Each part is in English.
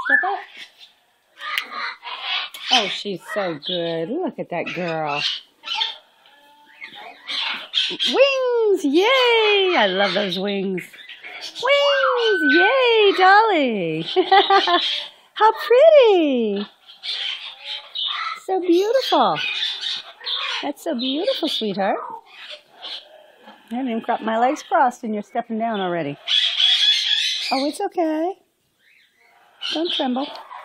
Step up. Oh, she's so good. Look at that girl. Wings! Yay! I love those wings. Wings! Yay, Dolly! How pretty! So beautiful. That's so beautiful, sweetheart. I haven't even got my legs crossed and you're stepping down already. Oh, it's okay. Don't tremble.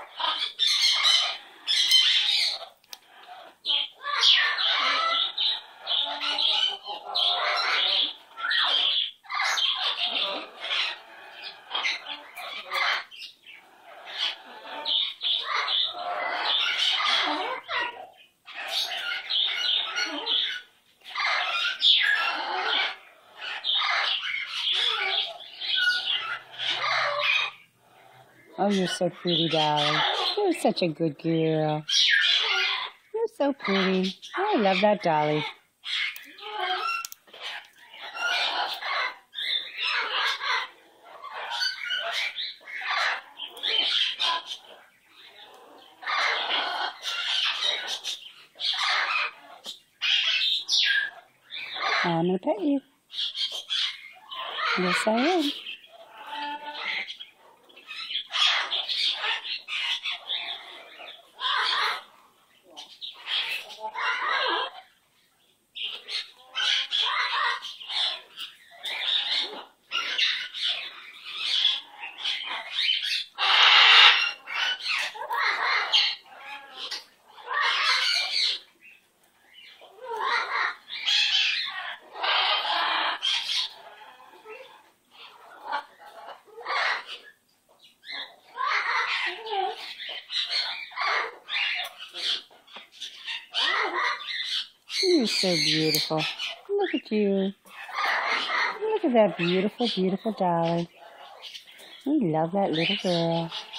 Oh, you're so pretty, Dolly. You're such a good girl. You're so pretty. I love that Dolly. I'm going to pet you. Yes, I am. You're so beautiful. Look at you. Look at that beautiful, beautiful Dolly. We love that little girl.